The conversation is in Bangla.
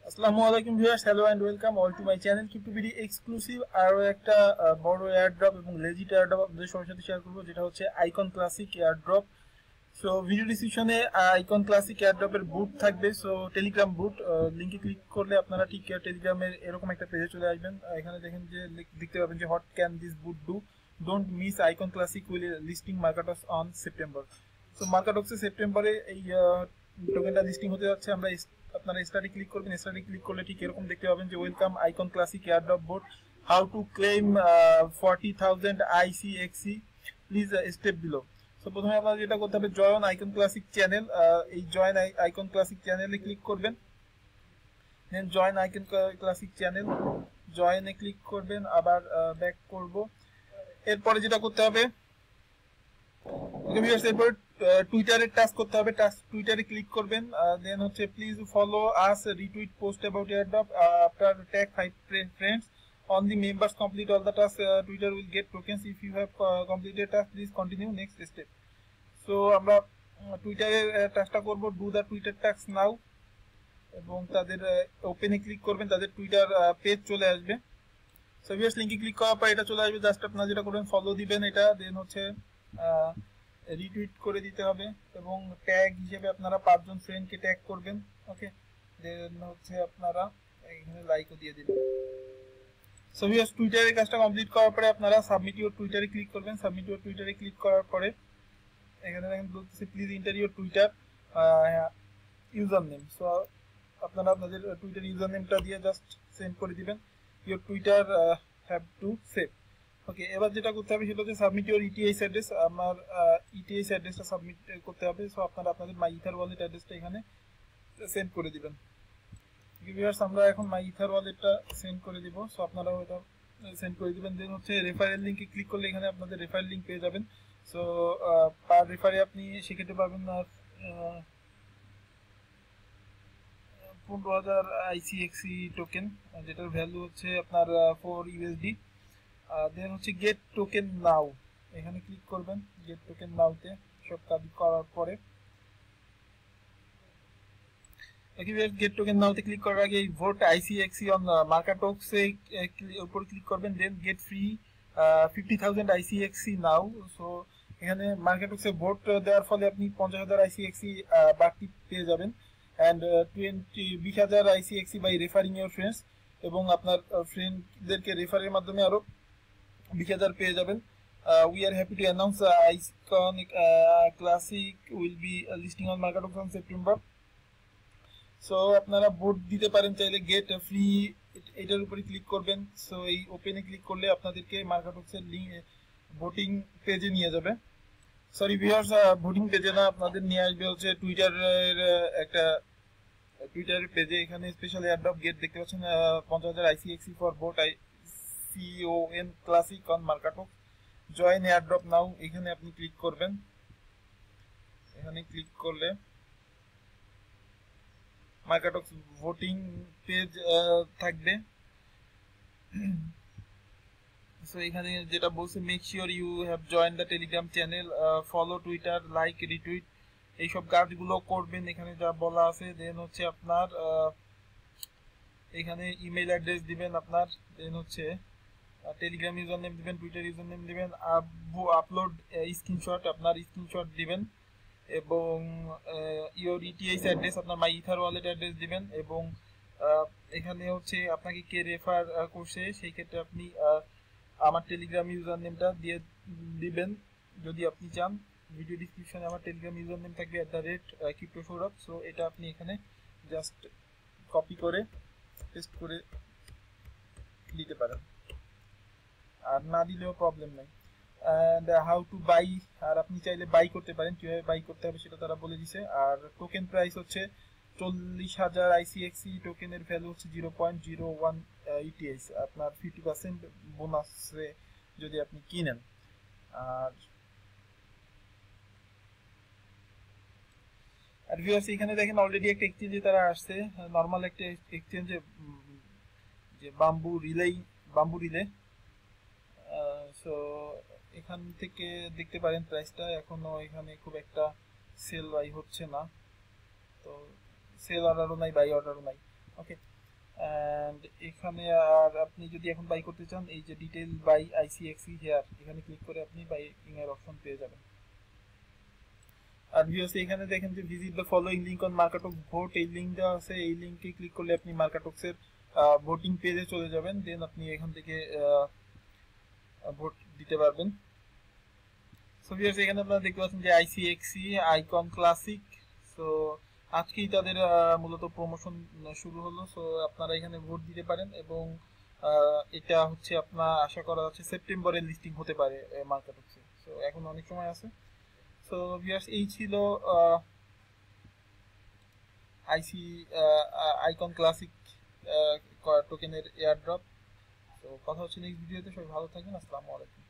আসসালামু আলাইকুম viewers, hello and welcome all to my channel CryptoBD exclusive. আরও একটা বড় এয়ারড্রপ এবং লেজিট এয়ারড্রপ আপনাদের সবার সাথে শেয়ার করবো, যেটা হচ্ছে icon classic airdrop. So video ডিসক্রিপশনে আইকন ক্লাসিক এয়ারড্রপের বুট থাকবে। সো টেলিগ্রাম বুট লিঙ্কে ক্লিক করলে আপনারা ঠিক টেলিগ্রামের এরকম একটা পেজে চলে আসবেন। এখানে দেখেন যে দেখতে পাবেন যে what can this bot do, don't miss icon classic will listing markets on September. So মার্কেটসে সেপ্টেম্বরে এই টোকেনটা লিস্টিং হতে যাচ্ছে। আপনারা স্টাডি ক্লিক করবেন। স্টাডি ক্লিক করলে ঠিক এরকম দেখতে পাবেন যে welcome icon classic airdrop bot, how to claim 40,000 ICXC, please step below. So প্রথমে আপনারা যেটা করতে হবে, জয়েন আইকন ক্লাসিক চ্যানেল, এই জয়েন আইকন ক্লাসিক চ্যানেলে ক্লিক করবেন। Then join icon classic channel, জয়েনে ক্লিক করবেন। আবার ব্যাক করব। এরপরে যেটা করতে হবে, এরপরে টুইটারে টাচ করতে হবে। টুইটারে ক্লিক করবেন। দেন হচ্ছে please follow us, retweet post about airdrop after tag 5 friends. On the members complete all the tasks, Twitter will get tokens. If you have completed task, please continue next step. So আমরা টুইটারে টাস্কটা করব, do the Twitter task now, এবং তাদের ওপেনে ক্লিক করবেন, তাদের টুইটার পেজ চলে আসবে। সো ভিউয়ার্স, লিংকে ক্লিক করার পর এটা চলে আসবে। জাস্ট আপনারা যেটা করবেন, ফলো দিবেন এটা, দেন হচ্ছে রিটুইট করে দিতে হবে, এবং ট্যাগ হিসেবে আপনারা 5 জন ফ্রেন্ডকে ট্যাগ করবেন। ওকে, দেন হচ্ছে আপনারা এখানে লাইকও দিয়ে দিবেন। সো ভিউয়ার্স, টুইটারের কাজটা কমপ্লিট করার পরে আপনারা সাবমিট ইওর টুইটারে ক্লিক করবেন। সাবমিট ইওর টুইটারে ক্লিক করার পরে এখানে দেখেন বলতেছে please enter your Twitter user name. So আপনারা আপনাদের টুইটার ইউজার নেমটা দিয়ে জাস্ট সেন্ড করে দিবেন। Your Twitter have to save. Okay, এবার যেটা করতে হবে সেটা হচ্ছে সাবমিট ইওর ইটিএস অ্যাড্রেস। আমার ইটিএস অ্যাড্রেসটা সাবমিট করতে হবে। সো আপনারা আপনাদের মাই ইথার ওয়ালেট অ্যাড্রেসটা এখানে সেন্ড করে দিবেন। ভিউয়ার্স, আমরা এখন মাই ইথার ওয়ালেটটা সেন্ড করে দিব। সো আপনারা ওটা সেন্ড করে দিবেন। দেন হচ্ছে রেফারেল লিঙ্কে ক্লিক করলে এখানে আপনাদের রেফারেল লিঙ্ক পেয়ে যাবেন। সো পার রেফারে আপনি শিখাতে পারবেন না 15,000 ICXC টোকেন, যেটার ভ্যালু হচ্ছে আপনার 4 USD। দেন হচ্ছে গেট টোকেন নাও, এখানে ক্লিক করবেন। গেট টোকেন নাওতে সব কাজ করার পরে গেট টোকেন নাওতে ক্লিক করার আগে ভোট ICXC অন মার্কেটক্স এর উপর ক্লিক করবেন। Then get free 50,000 ICXC now. So এখানে মার্কেটক্সে ভোট দেওয়ার ফলে আপনি 50,000 ICXC বাড়তি পেয়ে যাবেন, and 20,000 ICXC by referring your friends, এবং আপনার ফ্রেন্ডদেরকে রেফারের মাধ্যমে আরো 20,000 পেয়ে যাবেন। We are happy to announce Icon Classic will be listing on Marketox on September. So আপনারা ভোট দিতে পারেন চাইলে গেট ফ্রি এটার উপরে ক্লিক করবেন। সো এই ওপেনে ক্লিক করলে আপনাদেরকে মার্কেটক্সের লিঙ্ক ভোটিং পেজে নিয়ে যাবে। সরি ভিউয়ার্স, ভোটিং পেজে না, আপনাদের নিয়ে আসবে হচ্ছে টুইটারের একটা টুইটারের পেজে। এখানে স্পেশাল এয়ারড্রপ গেট দেখতে পাচ্ছেন, 50,000 ICXC for vote ICON classic on Marketox, join airdrop now, এখানে আপনি ক্লিক করবেন। এখানে ক্লিক করলে মার্কেটক্স ভোটিং পেজ থাকবে। সো এখানে যেটা বলছে, make sure you have join the Telegram channel, follow Twitter, like, retweet, এইসব কাজগুলো করবেন এখানে যা বলা আছে। দেন হচ্ছে আপনার এখানে ইমেল অ্যাড্রেস দিবেন আপনার, দেন হচ্ছে টেলিগ্রাম ইউজার নেম দিবেন, টুইটার ইউজার নেম দিবেন, আপলোড স্ক্রিনশট, আপনার স্ক্রিনশট দিবেন, এবং ইওর ইটিএস অ্যাড্রেস, আপনার মাই ইথার ওয়ালেট অ্যাড্রেস দিবেন, এবং এখানে হচ্ছে আপনাকে কে রেফার করছে সেই ক্ষেত্রে আপনি আমার টেলিগ্রাম ইউজার নেমটা দিয়ে দিবেন যদি আপনি চান। ভিডিও ডিসক্রিপশনে আমার টেলিগ্রাম ইউজার নেম থাকবে @cryptosaurabh। সো এটা আপনি এখানে জাস্ট কপি করে পেস্ট করে দিতে পারেন, আর না দিলেও প্রবলেম নাই। অ্যান্ড হাউ টু বাই, আর আপনি চাইলে বাই করতে পারেন, কীভাবে বাই করতে হবে সেটা তারা বলে দিছে। আর টোকেন প্রাইস হচ্ছে 40,000 ICXC, টোকেনের ভ্যালু হচ্ছে 0.01 ETH, আপনার 50% বোনাসে যদি আপনি কিনেন। আর ভিউয়ার্স, এখানে দেখেন অলরেডি একটা এক্সচেঞ্জে তারা আসছে, নর্মাল একটা এক্সচেঞ্জে, যে বাম্বু রিলে। সো এখান থেকে দেখতে পারেন প্রাইসটা এখনো এখানে খুব একটা সেল বাই হচ্ছে না, তো সেল অর্ডারও নাই, বাই অর্ডারও নাই। ওকে, এন্ড এখানে আর আপনি যদি এখন বাই করতে চান এই যে ডিটেইল বাই আইসিএক্সি হেয়ার এখানে ক্লিক করে আপনি বাইং এর অপশন পেয়ে যাবেন। আর ভিউয়ার্স এখানে দেখেন যে visit the following link on Marketox vote, এই লিংক দেওয়া আছে, এই লিংকে ক্লিক করলে আপনি মার্কেটক্স এর ভোটিং পেজে চলে যাবেন, দেন আপনি এখান থেকে ভোট দিতে পারবেন। সো ভিউয়ার্স এখানে আপনারা দেখতে পাচ্ছেন যে আইসিএক্সি আইকন ক্লাসিক। সো আজকেই তাদের মূলত প্রমোশন শুরু হলো। সো আপনারা এখানে ভোট দিতে পারেন এবং এটা হচ্ছে আপনার আশা করা যাচ্ছে সেপ্টেম্বরে লিস্টিং হতে পারে মার্কেটক্সে। সো এখন অনেক সময় আছে। সো ভিউয়ার্স এই ছিল আইসি আইকন ক্লাসিক টোকেনের এয়ারড্রপ। তো কথা হচ্ছে নেক্সট ভিডিওতে, সবাই ভালো থাকবেন, আসসালামু আলাইকুম।